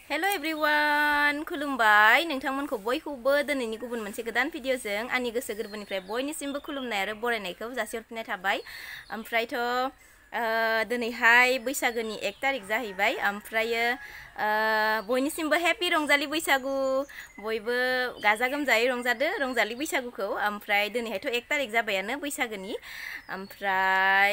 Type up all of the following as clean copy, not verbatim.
Hello everyone, खुलुमबाय नोंथांमोनखौ बयखौबो दिनैनि गुबुन मोनसे गोदान भिडिअजों आंनि गोसो गोरबोनिफ्राय बयनिसिमबो खुलुमनाय आरो बरायनायखौ जासिहरफिननाय थाबाय। ओमफ्रायथ' दिनैहाय बैसागोनि 1 तारिख जाहैबाय। ओमफ्रायो बयनिसिमबो हेपि रंजालि बैसागु, बयबो गाजा गोमजायै रंजालि बैसागुखौ। ओमफ्राय दिनैहायथ' 1 तारिख जाबायानो बैसागोनि। ओमफ्राय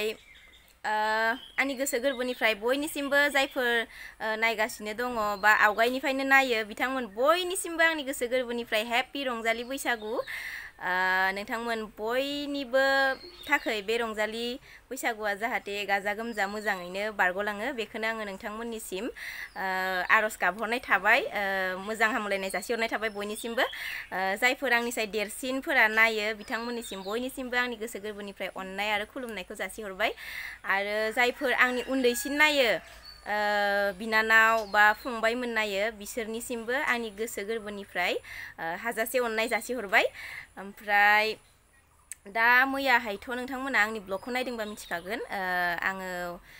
आंनि गोसो गोरबोनिफ्राय बयनिसिमबो जायफोर नायगासिनो दङ बा आवगायनिफ्रायनो नायो बिथांमोन बयनिसिमबो आंनि गोसो गोरबोनिफ्राय हेपि रंजालि बैसागु। नोंथांमोन बयनिबो थाखाय बे रंजालि बैसागुआ जाहाथे गाजा गोमजा मोजाङैनो बारग'लाङो बेखौनो आङो नोंथांमोननिसिम आरज गाबहरनाय थाबाय, मोजां हामलायनाय जासिहरनाय थाबाय बयनिसिमबो। जायफोर आंनिसाय देरसिनफोरा नायो बिथांमोननिसिम बयनिसिमबो आंनि गोसो गोरबोनिफ्राय अननाय आरो खुलुमनायखौ जासिहरबाय। आरो जायफोर आंनि उन्दैसिन नायो बिनानाव बा फंबायमोन नायो बिसोरनिसिमबो आंनि गोसो गोरबोनिफ्राय हाजासे अननाय जासिहरबाय। ओमफ्राय दा मैयाहायथ' नोंथांमोना आंनि ब्लगखौ नायदोंबा मिथिखागोन, आङो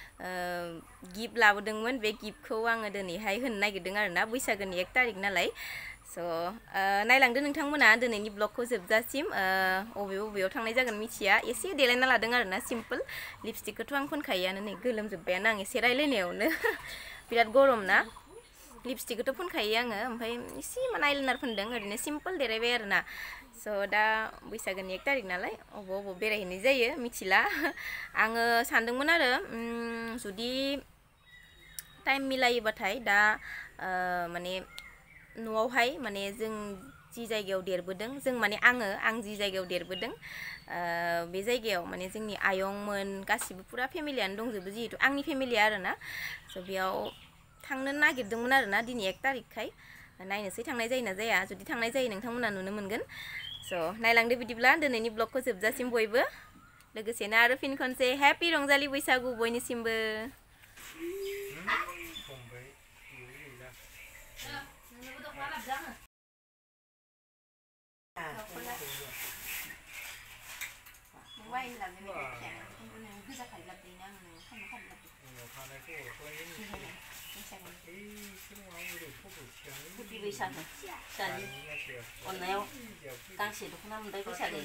गिफ्ट लाबोदोंमोन। बे गिफ्टखौ आङो दिनैहाय होनो नागिरदों आरोना, बैसागोनि 1 तारिख नालाय। स' नायलांदो नोंथांमोना दिनैनि ब्लगखौ जोबजासिम। बबेयाव थांनाय जागोन मिथिया, एसे देलायना लादों आरोना, सिम्पोल। लिपस्टिकखौथ' आं फोनखायोआनो, नै गोलोमजोब्बायानो आं एसे रायलायनायावनो। बिराद गरम ना, लिपस्टिकखौथ' फोनखायो आङो, ओमफ्राय एसे आइलाइनार फोनदों, ओरैनो सिम्पोल देलायबाय आरोना। स' दा बैसागोनि 1 तारिख नालाय अबाव बेरायहैनाय जायो मिथिला। आङो सानदोंमोन आरो जुदि टाइम मिलायोबाथाय दा माने न'आवहाय, माने जों जि जायगायाव देरबोदों, आं जि जायगायाव देरबोदों बे जायगायाव माने जोंनि आयंमोन गासिबो फुरा फेमिलियानो दंजोबो, जिहेतु आंनि फेमिलिया आरोना। स' बेयाव थांनो नागिरदोंमोन आरोना दिनै 1 तारिखखाय। नायनोसै थांनाय जायो ना जाया। जुदि थांनाय जायो नोंथांमोना नुनो मोनगोन। स' नायलांदो बिदिब्ला दिनैनि ब्लगखौ जोबजासिम बयबो। लोगोसेनो आरो फिन खनसे हेपि रंजालि बैसागु बयनिसिमबो। हेपि बैसागु जानि अननायाव गांसे दख'ना मोनबाय बैसागु।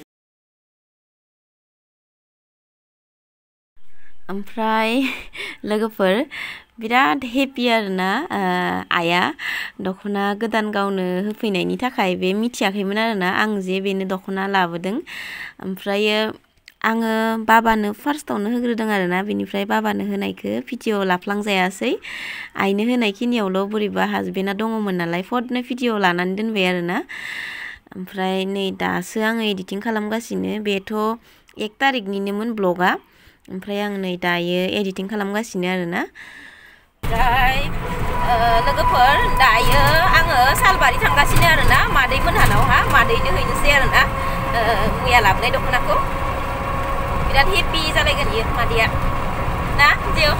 ओमफ्राय लोगोफोर बिराद हेपि आरोना, आइया दख'ना गोदान गावनो होफैनायनि थाखाय बे मिथियाखैमोन आरोना आं जे बेनो दख'ना लाबोदों। ओमफ्रायो आङो बाबानो फार्स्टआवनो होग्रोदों आरोना, बेनिफ्राय बाबानो होनायखौ भिडिअ लाफ्लांजायासै। आइनो होनायखिनियावल' बोरैबा हासबेन्डआ दङमोन नालाय फटनो भिडिअ लानानै दोनबाय आरोना। ओमफ्राय नै दासो आङो एडिटिं खालामगासिनो। बेथ' 1 तारिखनिनोमोन ब्लगा, ओमफ्राय आं नै दायो एडिटिं खालामगासिनो आरोना। ओमफ्राय लोगोफोर दायो आङो सालबारि थांगासिनो आरोना, मादै मोनहानावहा मादैनो हैनोसै आरोना मैया लाबोनाय दख'नाखौ। बिराद हेपि जालायगोन इयो मादैया ना जेव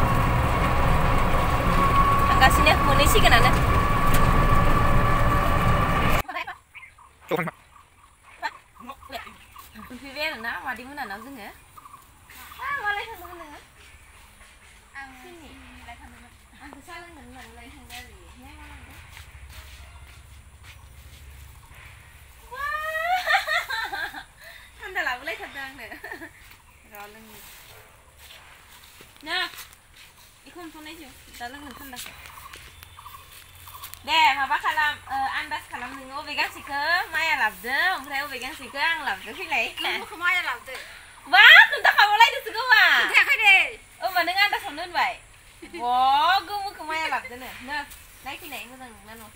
थांगासिनो, मोनहैसिगोनानो। मोनफैबाय आरोना मादै मोनहानाव जोङो। मालाय थांदोंमोन नोङो? आंखौ साहा लोंगोन होननानै लायनो थांदों आरो थान्दा लाबोलायथारदों आंनो। र' लोंनि ना बेखौ हमथ'नायसै, दा लोंगोन थान्दाखौ। दे माबा खालाम, आन्दाज खालाम नोङो अबे गांसेखौ माया लाबोदों ओमफ्राय अबे गांसेखौ आं लाबोदों। फैलाय गोमोखौ माया लाबोदों। बा खोन्थाखाबालायदोसो गोमा। खोन्थायाखै दे। होमबा नों आन्दाजावनो होनबाय। गोमोखौ माया लाबोदोंनो नायफैनाय मोजां नंना नुवाखै?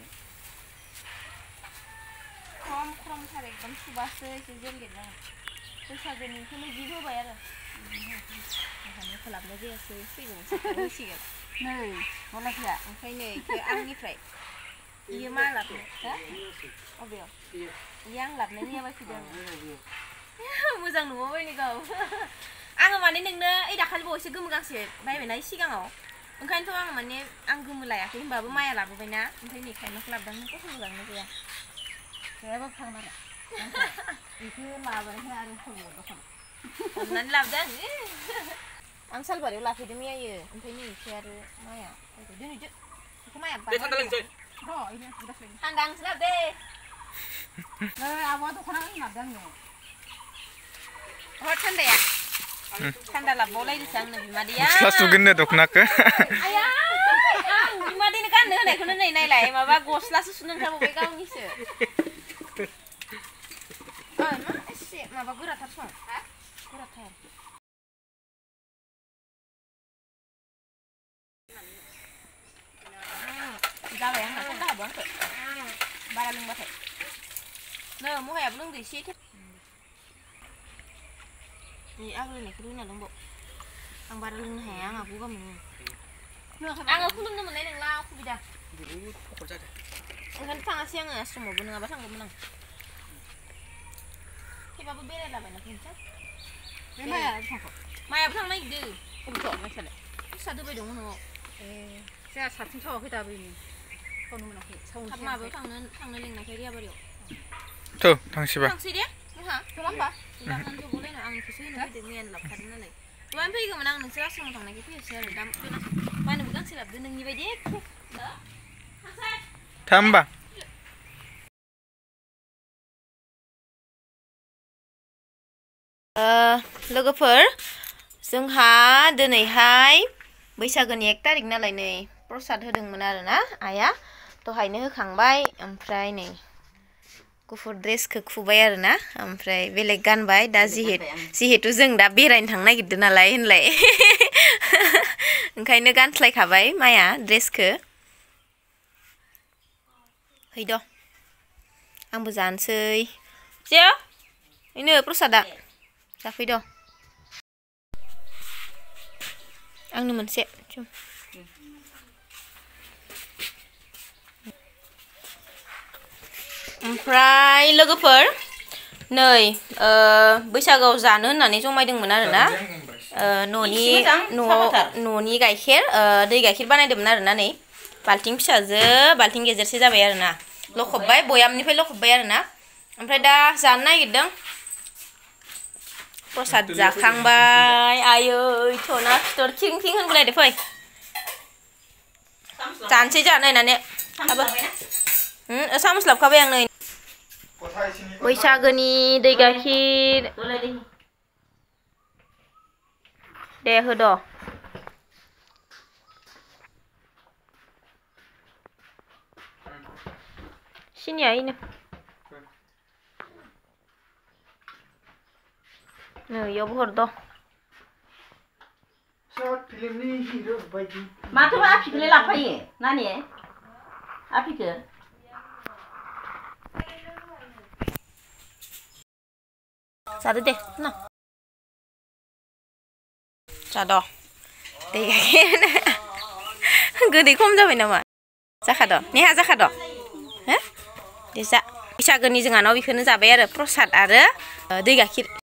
ख्रमथार एकदम सुबासो एसे जेंगेट जागोन। बैसागोनिखौनो गिफ्ट होबाय आरो ओंखायनो लाबोनाय जायासै, फैगौ होसिगोन। नै गलापिया ओमफ्राय नै आंनिफ्राय इयो मा लाबोनो? अबेयाव? इयो आं लाबोनाय मैया बायफैदों। मोजां नुबावबाय नै गाव। आङो माने नोंनो ओइ दाखालि बावैसो गोमो गांसे बायबायना सिगाङाव, ओंखायनोथ' आं माने गोमो लायाखै होनबाबो माया लाबोबायना, ओमफ्राय नै खायमाखौ लाबोदों। नों फसन्द जागोन ना जाया? जायाबाबो थांनो आरो बेखौ लाबोनायखौ आरो होबाव दखान हमनानै लाबोदों। आं सालबारियाव लाफैदों मैयायो, ओमफ्राय नै इखो आरो माया दोनहैदो बेखौ माया Handang selap deh. Awak tu kena ingat dah ni. Hot tanda ya? Tanda lah boleh disang nabi Madia. Kelas tu gende doknak ke? Ayah, Madi ni kan nih, kena nih lah. Maba gosla susunan kamu pegang ni se. Oh, emang sih, maba gue rata semua. Gue rata. Ra vậy hả? Không có hộp bánh thôi. Ba la lưng ba thịt. Nè, mua hộp lưng thì xí thế. Nhi ác lên này cái đứa nào lưng bộ. Ăn ba la lưng hè ăn aku có mình. Ăn aku lưng mình lấy đằng lao aku bida. Kan tang siang ya semua bener apa sang menang. Kita apa beda lah banyak pencet. Maya apa sang naik deh. Untuk macam ni. Satu beda mana? Saya satu cowok kita beri. Kau nombor nak? Apa mah apa tang leng nak dia beri. Tuh, tangsiba. Tang si dia? Ha? Tulang ba? Tulang kan tu boleh nak ang kisah nak dengan lap kan nak. Tuan pergi ke mana? Nang siapa sang tang nak kita share dam tu nak. Mana bukan silap dia nengi baje. Tambah. Logoफोर जोंहा दिनैहाय बैसागोनि 1 तारिख नालाय नै प्रसाद होदोंमोन आरोना आइया दहायनो होखांबाय ओमफ्राय नै गुफुर ड्रेसखौ खुबाय आरोना ओमफ्राय बेलेग गानबाय दा जिहेतु जों दा बेरायनो थांनो नागिरदों नालाय होनलाय ओंखायनो गानस्लायखाबाय माया ड्रेसखौ हैद' आंबो जानोसै जे इनो प्रसादा जाफैद' आंनो मोनसे ओमफ्राय लोगोफोर नै बैसागोआव जानो होननानै जमायदोंमोन आरोना न'नि गाइखेर दै गाइखेर बानायदोंमोन आरोना नै बाल्थिं फिसाजो बाल्थिं गेजेरसे जाबाय आरोना लखबबाय बयामनिफ्राय लखबबाय आरोना ओमफ्राय दा जानो नागिरदों प्रसाद जाखांबाय आयै थना फिथर थिं थिं होनबोलायदो फै जानोसै जा नायनानै सामस लाबखाबाय आं नै बैसागोनि दै गाइखेर दे होद' सिनिया इनो नै इयावबो हरद' माथो आफिखौलाय लाफायो नानि आफिखौ जादो दे ना जाद' दै गाइखेर गोदै खम जाबाय नामा जाखाद' नेहा जाखाद' हो दे जा बैसागोनि जोंहानाव बेखौनो जाबाय आरो प्रसाद आरो दै गाइखेर